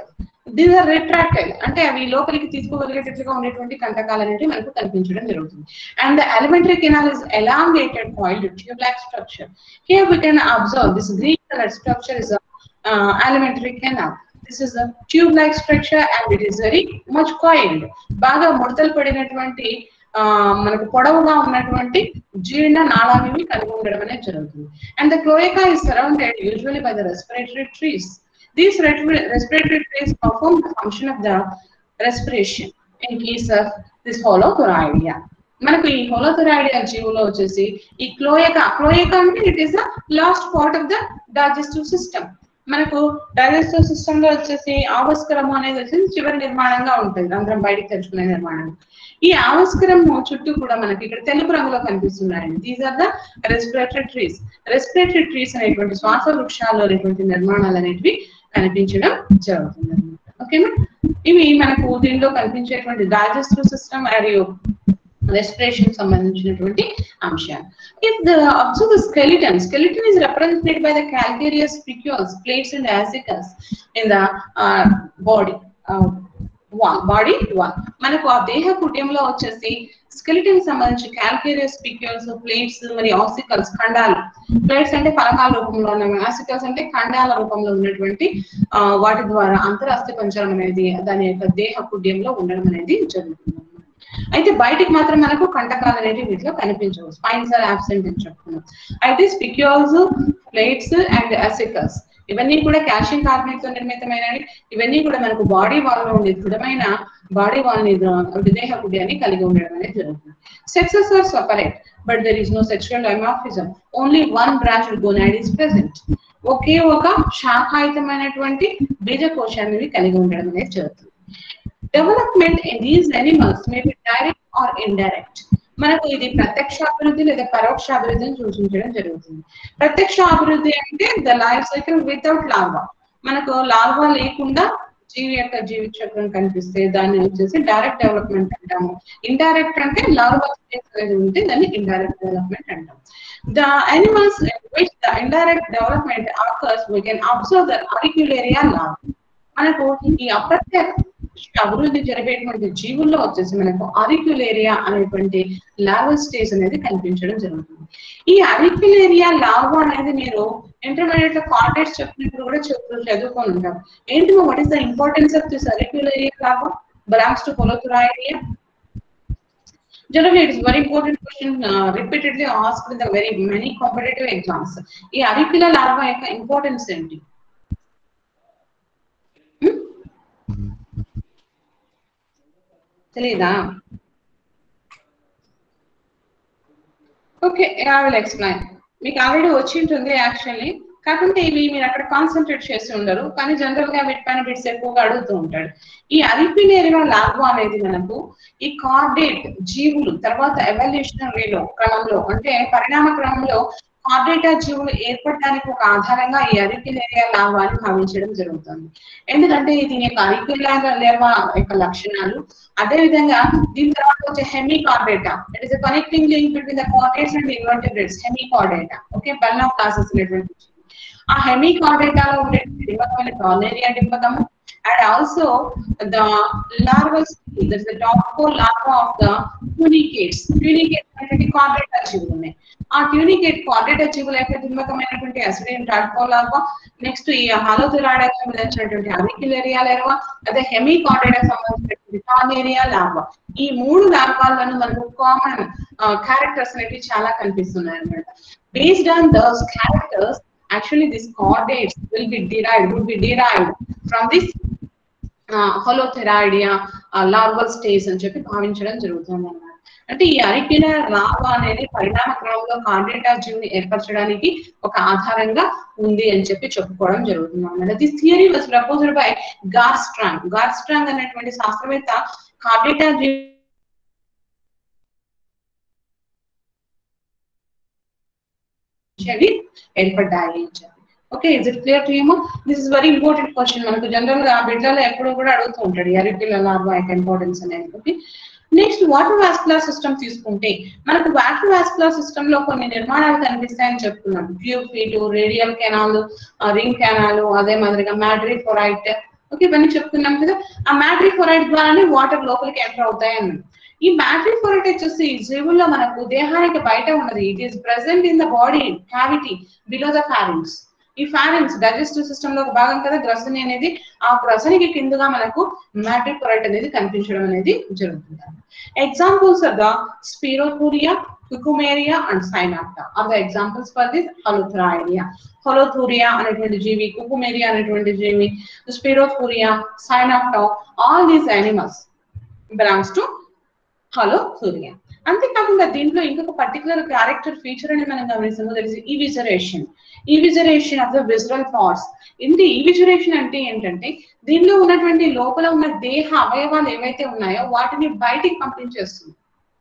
These are retractile, అంటే అవి లోపలికి తీసుకోగలిగేటట్లుగా ఉండేటువంటి కంటకాలు అనేవి మనకు కనిపించడం జరుగుతుంది. And the alimentary canal is elongated coiled tube-like structure. Here we can observe this green color structure is a alimentary canal. This is a tube-like structure and it is very much coiled. బాగా ముడతలు పడినటువంటి మనకు పొడవుగా ఉన్నటువంటి జీర్ణ నాళాన్ని కలిగి ఉండడం అనేది జరుగుతుంది. And the cloaca is surrounded usually by the respiratory trees. These respiratory trees perform the function of the respiration in case of this Holothuroidea. మనకు ఈ హోలోథొరాయిడియా జీవులో వచ్చేసి ఈ క్లోయకా అంటే it is the last part of the digestive system. మనకు digestive system లో వచ్చేసి ఆవస్కరము అనేది వచ్చేసి చివరి నిర్మాణంగా ఉంటుంది, అందరం బయటకు తెచ్చుకునే నిర్మాణం. ఈ ఆవస్కరము చుట్టూ కూడా మనకి ఇక్కడ తెలుపు రంగులో కనిపిస్తున్నాయండి. These are the respiratory trees. Respiratory trees అనేటువంటి శ్వాస వృక్షాలు అనేటువంటి నిర్మాణాలు అనేటివి కనిపించడం జరుగుతుంది అనమాట. ఓకేనా, ఇవి మనకు దీనిలో కనిపించేటువంటి డైజెస్టివ్ సిస్టమ్ మరియు రెస్పిరేషన్ సంబంధించినటువంటి అంశాలు. If the observe the skeleton is represented by the calcareous spicules, plates and vesicles in the body wall. మనకు ఆ దేహ కుడ్యంలో వచ్చేసి స్కెలిటన్ సంబంధించి calcareous spicules, plates మరియు ossicles ఖండాలు. ప్లేట్స్ అంటే ఫలకాల రూపంలో ఉన్న, ఆసికల్స్ అంటే ఖండాల రూపంలో ఉన్నటువంటి వాటి ద్వారా అంతరాస్థి పంజరం అనేది దాని యొక్క దేహ కుడ్యంలో ఉండడం అనేది జరుగుతుంది. అయితే బయటికి మాత్రం మనకు కంటకాలు అనేవి వీటిలో కనిపించవు, స్పైన్స్ ఆర్ అబ్సెంట్ అని చెప్తున్నాం. అయితే స్పిక్యూల్స్, ప్లేట్స్ అండ్ అసికల్స్ ఇవన్నీ కూడా కాల్షియం కార్బోనేట్ తో నిర్మితమైనవి. ఇవన్నీ కూడా మనకు బాడీ వాల్ లో ఉండే దృఢమైన బాడీ వాల్ ని దేహ కుడ్యాన్ని కలిగి ఉండడం అనేది జరుగుతుంది. Sexes are separate but there is no sexual dimorphism, only one branched gonad is present. ఒకే ఒక శాఖాయుతమైనటువంటి బీజకోశాన్ని కలిగి ఉండడం అనేది జరుగుతుంది. Development in these animals may be direct or indirect. మనకు ఇది ప్రత్యక్ష అభివృద్ధి లేదా పరోక్ష అభివృద్ధిని సూచించడం జరుగుతుంది. ప్రత్యక్ష అభివృద్ధి అంటే the life cycle without larva. మనకు లార్వా లేకుండా జీవి యొక్క జీవిత చక్రం కనిపిస్తే దాన్ని వచ్చేసి డైరెక్ట్ డెవలప్మెంట్ అంటాము. ఇండైరెక్ట్ అంటే లార్వా స్టేజ్ అనేది ఉంటే దాన్ని ఇండైరెక్ట్ డెవలప్మెంట్ అంటాం. The animals in which the indirect development occurs, we can observe the auricularia larva. మనకు ఈ అప్రత్యక్ష అభివృద్ధి జరిగేటువంటి జీవుల్లో వచ్చేసి మనకు అరిక్యులేరియా అనేటువంటి లార్వా స్టేజ్ అనేది కనిపించడం జరుగుతుంది. ఈ అరిక్యులేరియా లార్వా అనేది మీరు ఇంటర్మీడియట్ లో కాంటాక్ట్స్ చెప్పినప్పుడు కూడా చదువుకొని ఉంటారు. ఏంటి, what is the importance of this auricularia larva belongs to Holothuroidea? Generally, it is very important question repeatedly asked in the very many competitive exams. ఈ అరిక్యులర్ లార్వా యొక్క ఇంపార్టెన్స్ ఏంటి? తెలీదా? Okay, I will explain. మీకు already వచ్చి ఉంటుంది actually, కాకుంటే ఇవి మీరు అక్కడ కాన్సన్ట్రేట్ చేసి ఉండరు, కానీ జనరల్ గా వీటిపైన బిట్స్ ఎక్కువగా అడుగుతూ ఉంటాడు. ఈ అరిక్యులేరియా లార్వా అనేది మనకు ఈ కార్డేట్ జీవులు తర్వాత ఎవల్యూషనరీలో క్రమంలో అంటే పరిణామ క్రమంలో కార్డేటా జీవులు ఏర్పడడానికి ఒక ఆధారంగా ఈ అరిక్యులేరియా లార్వా అని భావించడం జరుగుతుంది. ఎందుకంటే దీని యొక్క అరిక్యులేరియా లార్వా యొక్క లక్షణాలు, అదే విధంగా దీని తర్వాత వచ్చే Hemichordata, it is a connecting link between the chordates and invertebrates. Hemichordata okay, bell of classes అనేటువంటి ఆ హెమికార్డేటాలో ఉండే డింబకమైన కార్నేరియా డింబకము and also the larval stage, that's the top larva of the tunicates. Tunicates అనేటువంటి కార్డేటా జీవులు ఉన్నాయి. ఆ ట్యూనికేట్ కార్డేటా జీవుల యొక్క డింబకమైనటువంటి అసిడియం టాడ్పోల్ లార్వా, నెక్స్ట్ ఈ హాలోథొరాయిడియాకి సంబంధించినటువంటి అరిక్యులేరియా లార్వా, అదే హెమికార్డేటాకి సంబంధించినటువంటి కార్నేరియా లార్వా. ఈ మూడు లార్వాలను మనకు కామన్ క్యారెక్టర్స్ అనేవి చాలా కనిపిస్తున్నాయి అన్నమాట. Based on those characters actually these chordates would be derived from this Holothuroidea larval stage అని చెప్పి భావించడం జరుగుతుంది అన్నమాట. అంటే ఈ అరిక్యులర్ లార్వా అనేది పరిణామ క్రమంలో కార్డేటా జీవిని ఏర్పరచడానికి ఒక ఆధారంగా ఉంది అని చెప్పి చెప్పుకోవడం జరుగుతుంది అన్నమాట. This theory was proposed by Garstang అనేటువంటి శాస్త్రవేత్త కార్డేటా ఏర్పడ్డాయి. Okay, is it clear to you? This is very important question. మనకు జనరల్ గా బిడ్డలో ఎప్పుడు కూడా అడుగుతూ ఉంటాడు ఈ అరిక్యులర్ లార్వా యొక్క ఇంపార్టెన్స్ అనేది. Okay, next water vascular system తీసుకుంటే మనకు వాటర్ వాస్కులర్ సిస్టమ్ లో కొన్ని నిర్మాణాలు కనిపిస్తాయని చెప్తున్నాం. Tube feet, radial canal, ring canal, అదే మాదిరిగా మాడ్రిఫోరైట్, ఓకే, ఇవన్నీ చెప్తున్నాం కదా. ఆ మ్యాట్రిఫోరైడ్ ద్వారానే వాటర్ లోపలికి ఎంటర్ అవుతాయి అన్నమాట. ఈ మ్యాట్రిఫోరైడ్ వచ్చేసి జీవుల్లో మనకు దేహానికి బయట ఉన్నది. It is present in the body cavity below the pharynx. ఈ ఫారింగ్స్ డైజెస్టివ్ సిస్టమ్ లో ఒక భాగం కదా గ్రసని అనేది. ఆ గ్రసనికి కిందగా మనకు మ్యాట్రిఫోరైడ్ అనేది కనిపించడం అనేది జరుగుతుంది. Examples are the Spirothuria, Cucumaria and Synapta are the examples for this Holothuroidea. Holothuria అనేటువంటి జీవి, కుకుమేరియా అనేటువంటి జీవి, Spirothuria, Synapta, all these animals belongs to Holothuria. అంతేకాకుండా దీంట్లో ఇంకొక పర్టికులర్ క్యారెక్టర్ ఫీచర్ అని మనం గమనిస్తాము, that is evisceration. Evisceration of the visceral parts. ఏంటి ఈవిజరేషన్ అంటే ఏంటంటే దీనిలో ఉన్నటువంటి లోపల ఉన్న దేహ అవయవాలు ఏవైతే ఉన్నాయో వాటిని బయటికి పంపించేస్తుంది.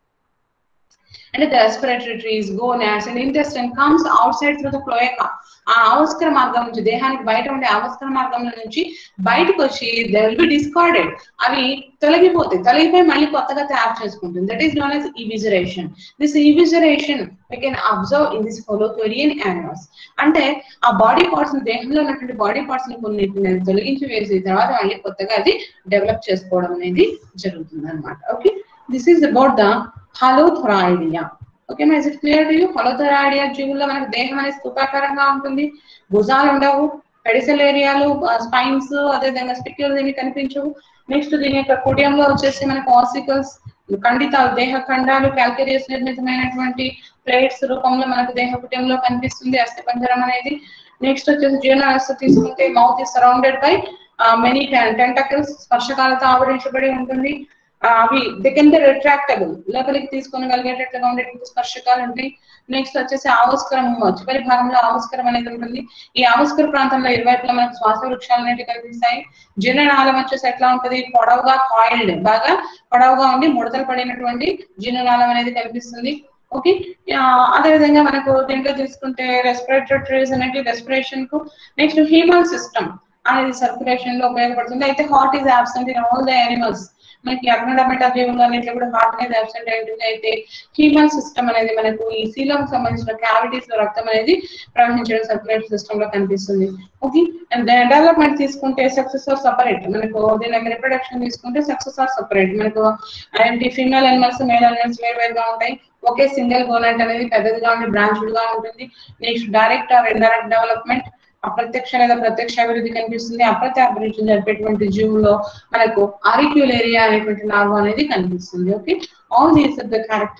అంటే the respiratory trees, gonads and intestine comes outside through the cloaca. ఆ ఆవస్కర మార్గం నుంచి, దేహానికి బయట ఉండే ఆవస్కర మార్గం నుంచి బయటకు వచ్చి they will be discarded. అవి తొలగిపోయి మళ్ళీ కొత్తగా తయారు చేసుకుంటుంది. That is known as evisceration. This evisceration we can observe in this holothurian animals. అంటే ఆ బాడీ పార్ట్స్, దేహంలో ఉన్నటువంటి బాడీ పార్ట్స్ ని కొన్నిటిని తొలగించి వేసి తర్వాత మళ్ళీ కొత్తగా అది డెవలప్ చేసుకోవడం అనేది జరుగుతుంది అన్నమాట. Okay, this is about the Holothuroidea. Okay, is it clear to you? Holothuroidea జీవుల్లో మనకు దేహం అనేది స్థూపాకారంగా ఉంటుంది, భుజాలు ఉండవు, పెడిసెల్ ఏరియాలు, స్పైన్స్, అదేవిధంగా స్పిక్యుల్స్ ఏమి కనిపించవు. నెక్స్ట్ దీని యొక్క కుడియంలో వచ్చేసి మనకు ఆసికల్స్, ఖండితాలు, దేహ ఖండాలు, క్యాల్కేరియస్ నిర్మితమైనటువంటి ప్లేట్స్ రూపంలో మనకు దేహ కుటియంలో కనిపిస్తుంది అస్థిపంజరం అనేది. నెక్స్ట్ వచ్చేసి జీర్ణ వ్యవస్థ తీసుకుంటే mouth is surrounded by many tentacles, స్పర్శకాలతో ఆవరించబడి ఉంటుంది. అవి దే కెన్ బి రిట్రాక్టబుల్, లోపలికి తీసుకొనగలిగేటట్లుగా ఉండేటువంటి స్పర్శకాలు ఉంటాయి. నెక్స్ట్ వచ్చేసి ఆవస్కరం, చివరి భాగంలో ఆవస్కరం అనేది ఉంటుంది. ఈ ఆవస్కర ప్రాంతంలో ఇరువైపులా మనకు శ్వాస వృక్షాలు అనేవి కనిపిస్తాయి. జీర్ణనాళం వచ్చేసి ఎట్లా ఉంటది, పొడవుగా కాయిల్డ్, బాగా పొడవుగా ఉండి ముడతలు పడినటువంటి జీర్ణనాళం అనేది కనిపిస్తుంది. ఓకే, అదేవిధంగా మనకు దీంట్లో తీసుకుంటే రెస్పిరేటరీ ట్రీస్ అనేవి రెస్పిరేషన్ కు, నెక్స్ట్ హ్యూమన్ సిస్టమ్ అనేది సర్క్యులేషన్ లో ఉపయోగపడుతుంది. అయితే heart is absent in all the animals. మనకి అగ్నోడర్మేటా జీవులు అన్నింటిలో కూడా హార్ట్ అనేది అబ్సెంట్ అయి ఉంటుంది. అయితే హ్యూమన్ సిస్టమ్ అనేది మనకు ఈ సీలం సంబంధించిన క్యావిటీస్ లో రక్తం అనేది ప్రవహించడం సర్క్యులేటరీ సిస్టమ్ లో కనిపిస్తుంది. ఓకే, అండ్ డెవలప్మెంట్ తీసుకుంటే సెక్సెస్ ఆర్ సపరేట్. మనకు దీని యొక్క రిప్రొడక్షన్ తీసుకుంటే సెక్సెస్ ఆర్ సపరేట్. మనకు ఏంటి ఫీమేల్ అనిమల్స్, మేల్ అనిమల్స్ వేరువేరుగా ఉంటాయి. ఒకే సింగిల్ గోనెట్ అనేది పెద్దదిగా ఉండి బ్రాంచ్డ్ గా ఉంటుంది. Next direct or indirect development, అప్రత్యక్ష లేదా ప్రత్యక్ష అభివృద్ధి కనిపిస్తుంది. అప్రత్యక్ష అభివృద్ధి జరిపేటువంటి జీవుల్లో మనకు ఆరిక్యులేరియా అనేటువంటి నార్వ్ అనేది కనిపిస్తుంది. Okay, all these are the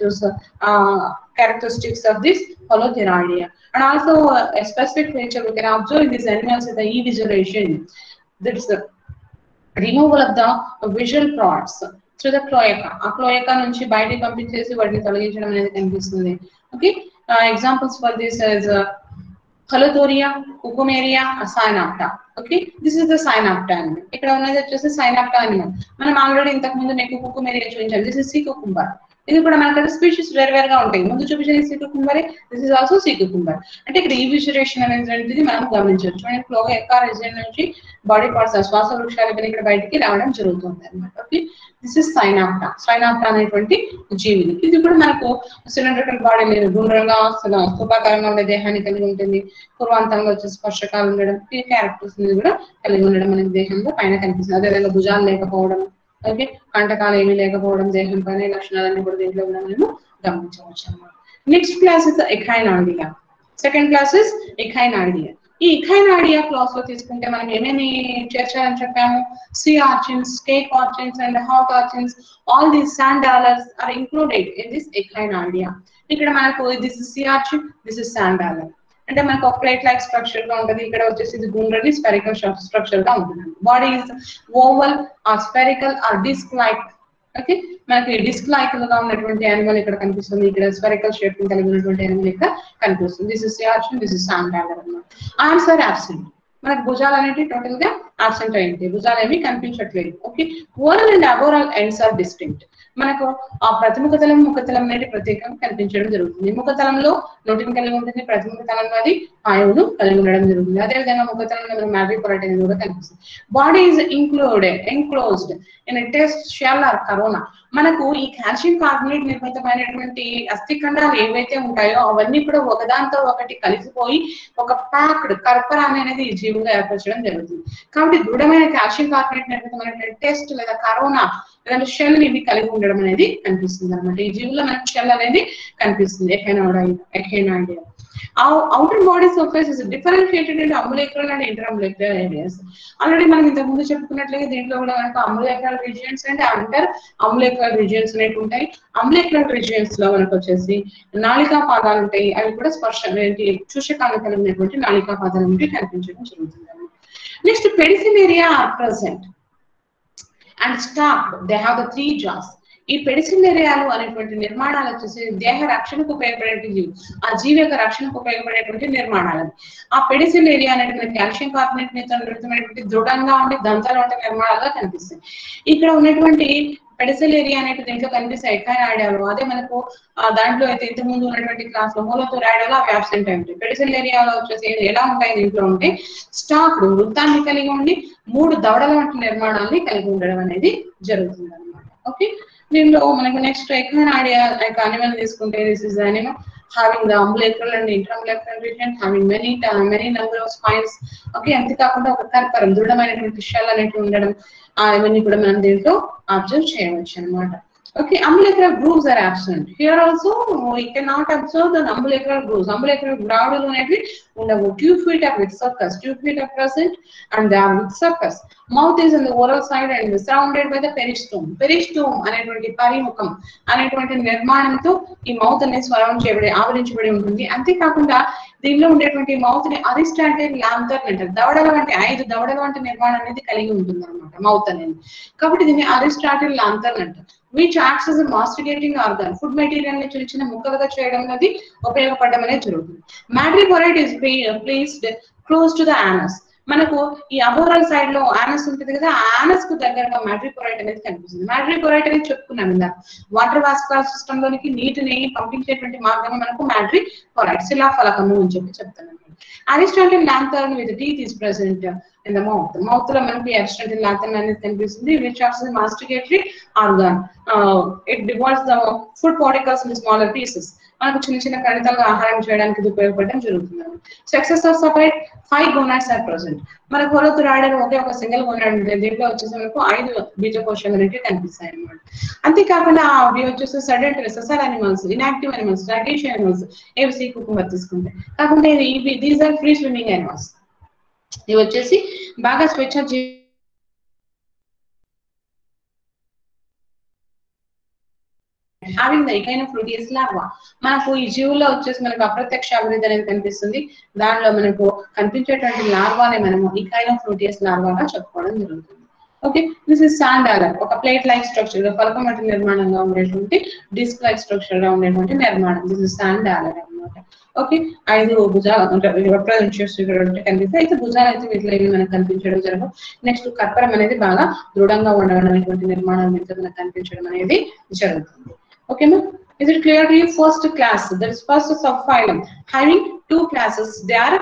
characteristics of this holothuridia. And also a specific feature we can observe in these animals is the evisceration. That is the removal of the visual parts through the cloaca. ఆ cloaca నుంచి బయటికి పంపించేసి వాటిని తొలగించడం అనేది కనిపిస్తుంది. Okay, examples for this is Holothuria, Cucumaria, Synapta. Okay, this is the Synapta animal. ఇక్కడ ఉన్నది వచ్చేసి సైనాప్టా అనిమల్. మనం ఆల్రెడీ ఇంతకు ముందు మీకు కుకుమేరియా చూపించాలి. This is sea cucumber. ఇది కూడా మనకి స్పీషీస్ వేరువేరుగా ఉంటాయి. ముందు చూపించిన సీ కుకుంబరే, this is also sea cucumber. అంటే ఇక్కడ ఈవిజరేషన్ అనేది మనం గమనించవచ్చు. ఫ్లోగా ఎక్క రీజియన్ నుంచి బాడీ పార్ట్స్, శ్వాస వృక్షాలు ఇక్కడ బయటికి రావడం జరుగుతుంది అనమాట. Okay, this is Synapta. Synapta అనేటువంటి జీవిని, ఇది కూడా మనకు సిలిండ్రికల్ బాడీ లేదు, గుండ్రంగా స్థూపాకారంగా ఉండే దేహాన్ని కలిగి ఉంటుంది. పూర్వాంతంగా వచ్చే స్పర్శకాలు ఉండడం, ఈ క్యారెక్టర్స్ కూడా కలిగి ఉండడం అనేది దేహంలో పైన కనిపిస్తుంది. అదేవిధంగా భుజాలు లేకపోవడం, ఓకే, కంటకాలు ఏమీ లేకపోవడం, దేహం పైన లక్షణాలన్నీ కూడా దీంట్లో కూడా మేము గమనించవచ్చు అన్నమాట. Next class is Echinoidea. Second class is Echinoidea. ఈ ఎఖైనాయిడియా క్లాస్ లో తీసుకుంటే మనం ఏమేమి చేర్చాలని చెప్పాము, sea urchins, cake urchins and heart urchins, all these sand dollars are included in this Echinoidea. ఇక్కడ మనకు this is sea urchin, this is sand dollar. అంటే మనకు ఒక ప్లేట్ లైక్ స్ట్రక్చర్ గా ఉంటుంది. ఇక్కడ వచ్చేసి ఇది గుండ్రని స్పెరికల్ స్ట్రక్చర్ గా ఉంటుంది. Body is oval or spherical or disc like. Okay, మనకి డిస్క్ లైక్ గా ఉన్నటువంటి యానిమల్ ఇక్కడ కనిపిస్తుంది. ఇక్కడ స్పెరికల్ షేప్ కలిగి ఉన్నటువంటి యానిమల్ ఇక్కడ కనిపిస్తుంది. This is urchin, this is sand dollar అన్నమాట. Answer absent. మనకు భుజాలు అనేవి టోటల్ గా అబ్సెంట్ అయింది, భుజాలు ఏమి కనిపించట్లేదు. Okay, oral and aboral ends are distinct. మనకు ఆ ప్రతిముఖతలం, ముఖతలం అనేది ప్రత్యేకంగా కనిపించడం జరుగుతుంది. ముఖతలంలో నోటిని కలిగి ఉంటుంది, ప్రతిముఖతలంలో అది ఆయువును కలిగి ఉండడం జరుగుతుంది. అదేవిధంగా ముఖతలంలో మ్యాట్రిఫోరైడ్ అనేది కూడా కనిపిస్తుంది. Body is enclosed in a test shell or corona. మనకు ఈ కాల్షియం కార్బోనేట్ నిర్మితమైనటువంటి అస్థిఖండాలు ఏవైతే ఉంటాయో అవన్నీ కూడా ఒకదాంతో ఒకటి కలిసిపోయి ఒక ప్యాక్డ్ కర్పరాన్ని అనేది ఈ జీవుగా ఏర్పరచడం జరుగుతుంది. కాబట్టి దృఢమైన కాల్షియం కార్బోనేట్ నిర్మితమైనటువంటి టెస్ట్ లేదా కరోనా లేదంటే షెల్ ఇవి కలిగి ఉండడం అనేది కనిపిస్తుంది అనమాట. ఈ జీవుల్లో మనకు షెల్ అనేది కనిపిస్తుంది Echinoidea. outer body surface is differentiated into umbilical and interambilical areas. Already మనం ఇంతకు ముందు చెప్పుకున్నట్లుగా దీంట్లో కూడా మనకు umbilical regions and under umbilical regions అనేవి ఉంటాయి. umbilical regions లో మనకు వచ్చేసి నాళికా పాదాలు ఉంటాయి. అవి కూడా స్పర్శ చూషకాలను కలిగినటువంటి నాళికా పాదాలు అనేవి కనిపించడం జరుగుతుంది. Next pedicellariae are present and stalked. They have the 3 jaws. ఈ పెడిసిలేరియాలు అనేటువంటి నిర్మాణాలు వచ్చేసి దేహ రక్షణకు ఉపయోగపడేటువంటి ఆ జీవి యొక్క రక్షణకు ఉపయోగపడేటువంటి నిర్మాణాలు. ఆ పెడిసిలేరియా అనేటువంటి కాల్షియం కార్బోనేట్ నిర్మితమైనటువంటి దృఢంగా ఉండి దంతాలు ఉండే నిర్మాణాలుగా కనిపిస్తాయి. ఇక్కడ ఉన్నటువంటి పెడిసిలేరియా అనేది దీంట్లో కనిపిస్తాయి ఎఖైనాయిడియాలో. అదే మనకు దాంట్లో అయితే ఇంతకు ముందు ఉన్నటువంటి క్లాస్ లో హోలోథొరాయిడాలో అవి అబ్సెంట్ అయి ఉంటాయి. పెడిసిలేరియాలో వచ్చేసి ఎలా ఉంటాయి దీంట్లో ఉంటే స్టాక్ వృత్తాన్ని కలిగి ఉండి 3 దవడల వంటి నిర్మాణాన్ని కలిగి ఉండడం అనేది జరుగుతుంది అనమాట. ఓకే, దీనిలో మనకు నెక్స్ట్ ఎఖైనాయిడియా అనిమల్ తీసుకుంటే this is animal having the umbilical and interambilical region, having many number of spines. Okay, అంతేకాకుండా ఒక కర్పరం దృఢమైనటువంటి షెల్ అనేది ఉండడం ఇవన్నీ కూడా మనం దీంట్లో అబ్జర్వ్ చేయవచ్చు అనమాట. Okay, umbilical grooves are absent. Here also we cannot observe the umbilical grooves. Umbilical groove అనేవి ఉండవు. 2 feet are with sulcus. 2 feet are present and they are with sulcus. Mouth is on the oral side and surrounded by the peristome. Peristome అనేటువంటి పరిముఖం అనేటువంటి నిర్మాణంతో ఈ mouth అనేది surround చేయబడి ఆవరించబడి ఉంటుంది. అంతేకాకుండా దీనిలో ఉండేటువంటి మౌత్ ని అరిస్టాటిల్ లాంతర్న్ అంటారు. దవడల వంటి 5 దవడల వంటి నిర్మాణం అనేది కలిగి ఉంటుంది అనమాట మౌత్ అనేది. కాబట్టి దీన్ని అరిస్టాటిల్ లాంతర్న్ అంటారు. which acts as a masticating organ. Food material ని చిన్న చిన్న ముక్కలుగా చేయడం అనేది ఉపయోగపడడం అనేది జరుగుతుంది. Madreporite is placed close to the anus. మనకు ఈ అబోరల్ సైడ్ లో ఆనస్ ఉంటుంది కదా, ఆ ఆనస్ కు దగ్గరగా మాడ్రిపోరైట్ అనేది కనిపిస్తుంది. మాడ్రిపోరైట్ అనేది చెప్పుకున్నాం ఇందా, వాటర్ వాస్కులర్ సిస్టమ్ లోనికి నీటిని పంపించేటువంటి మార్గం మనకు మాడ్రిపోరైట్ శిలాఫలకము అని చెప్తాను. Aristotle lantern with teeth is present in the mouth. Mouth లో మనకి అరిస్టాటిల్ లాంతర్న్ అనేది కనిపిస్తుంది. which acts as a masticatory organ. It divides the food particles into smaller pieces. మనకు చిన్న చిన్న కణితాలుగా ఆహారం చేయడానికి ఇది ఉపయోగపడడం జరుగుతుంది. Sexes are separate 5 gonads are present. మనకు హోలోథొరాయిడా ఒకే ఒక సింగిల్ గోనాడ్ ఉంటుంది. దీంట్లో వచ్చేసి మనకు 5 బీజకోశాలు అనేవి కనిపిస్తాయి అన్నమాట. అంతేకాకుండా అవి వచ్చేసి సెడెంటరీ ససర్ అనిమల్స్, ఇన్యాక్టివ్ అనిమల్స్, రాకేషియన్ అనిమల్స్, ఏవి కుకుంబర్ తీసుకుంటాయి. కాకుండా ఇవి these are free swimming animals. ఇవి వచ్చేసి బాగా స్వేచ్ఛ having the echinofluteus larva. మనకు ఈ జీవుల్లో వచ్చేసి మనకు అప్రత్యక్ష అభివృద్ధి అనేది కనిపిస్తుంది. దానిలో మనకు కనిపించేటువంటి లార్వానే మనము ఎఖైనోఫ్లూటియస్ లార్వాగా చెప్పుకోవడం జరుగుతుంది. Okay, this is sand dollar. ఒక ప్లేట్ లైక్ స్ట్రక్చర్ గా ఫలకం వంటి నిర్మాణంగా ఉండేటువంటి డిస్క్ లైక్ స్ట్రక్చర్ గా ఉండేటువంటి నిర్మాణం. దిస్ ఇస్ సాండ్ డాలర్ అన్నమాట. ఓకే, 5 భుజాలు రిప్రజెంట్ చేస్తూ కనిపిస్తాయి. అయితే భుజాలు అయితే వీటిలో ఏమి మనకు కనిపించడం జరగదు. నెక్స్ట్ కర్పరం అనేది బాగా దృఢంగా ఉండడం నిర్మాణం మీద మనకు కనిపించడం అనేది జరుగుతుంది. Okay, ma'am. Is it clear to you? First class, that is first subphylum, having 2 classes. They are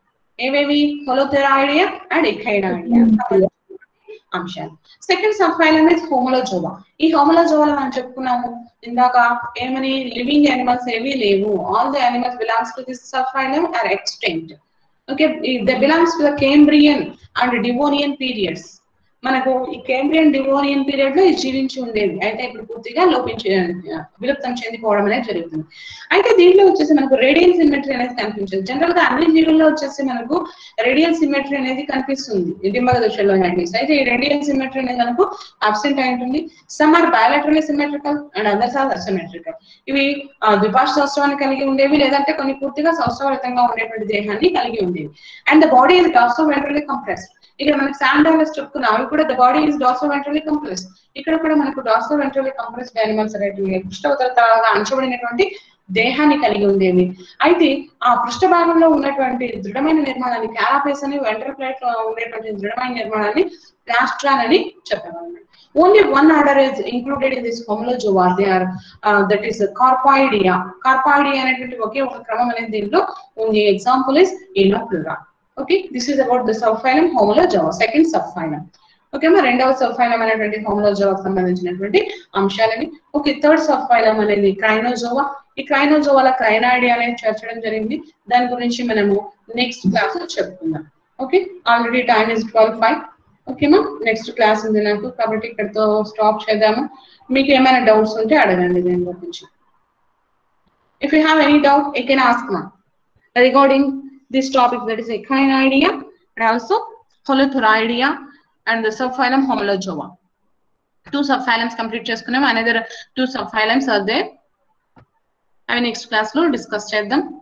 Holothuridae and Echinoidea. అంశాలు. Second subphylum is Homolozoa. ఈ హోమోలోజోవాలో మనం చెప్పుకున్నాము ఇందాక ఏమని, లివింగ్ యానిమల్స్ ఏవి లేవు. All the animals belongs to this subphylum are extinct. Okay, they belongs to the Cambrian and Devonian periods. మనకు ఈ కేంబ్రియన్ డివోనియన్ పీరియడ్ లో జీవించి ఉండేవి. అయితే ఇప్పుడు పూర్తిగా విలుప్తం చెందిపోవడం అనేది జరుగుతుంది. అయితే దీంట్లో వచ్చేసి మనకు రేడియల్ సిమెట్రీ అనేది కనిపించదు. జనరల్ గా అన్ని జీవుల్లో వచ్చేసి మనకు రేడియల్ సిమెట్రీ అనేది కనిపిస్తుంది డింబక దశలో హ్యాండిల్స్. అయితే ఈ రేడియల్ సిమెట్రీ అనేది మనకు అబ్సెంట్ అయి ఉంటుంది. Some are bilaterally symmetrical and others are asymmetrical. ఇవి ద్విపార్శ్వ సౌష్ఠవాన్ని కలిగి ఉండేవి, లేదంటే కొన్ని పూర్తిగా సౌష్ఠవరితంగా ఉండేటువంటి దేహాన్ని కలిగి ఉండేవి. And the body is dorsoventrally compressed. ఇక్కడ మనకి శాండాలస్ చెప్పుకున్నాం, అవి కూడా the body is dorsoventrally compressed. ఇక్కడ కూడా మనకు డార్సో వెంట్రల్లీ కంప్రెస్డ్ యానిమల్స్ అనేటివి పృష్ఠవతరగా అణచబడినటువంటి దేహాన్ని కలిగి ఉండేవి. అయితే ఆ పృష్ఠ భాగంలో ఉన్నటువంటి దృఢమైన నిర్మాణాన్ని క్యారాపేస్ అని, వెంట్రప్లేట్ లో ఉండేటువంటి దృఢమైన నిర్మాణాన్ని ప్లాస్ట్రాన్ అని చెప్పగలం. Only one order is included in this Homolozoa. They are that is Carpoidea. Carpoidea అనేటువంటి ఒకే ఒక క్రమం అనేది దీంట్లో ఉంది. Example is Enoplura. Okay, this is about the subphylum Homolozoa, second subphylum. Okay మా రెండవ సబ్ ఫైలం అనేటువంటి హోమోలోజోవాకు సంబంధించినటువంటి అంశాలని. ఓకే థర్డ్ సబ్ ఫైలం అనేది క్రైనోజోవా. ఈ క్రైనోజోవాల క్రైనాయిడియా అనేది చేర్చడం జరిగింది. దాని గురించి మనము నెక్స్ట్ క్లాస్ లో చెప్పుకుందాం. Okay already time is 12:05. ఓకేమా నెక్స్ట్ క్లాస్ ఉంది నాకు, కాబట్టి ఇక్కడతో స్టాప్ చేద్దాము. మీకు ఏమైనా డౌట్స్ ఉంటే అడగండి దీని గురించి. If you have any doubt, you can ask me regarding this topic, that is echinoidea and also holothuriidea and the subphylum Homolozoa. 2 subphylums complete చేసుకున్నాం. Another 2 subphylums are there. అవి నెక్స్ట్ క్లాస్ లో discuss చేద్దాం.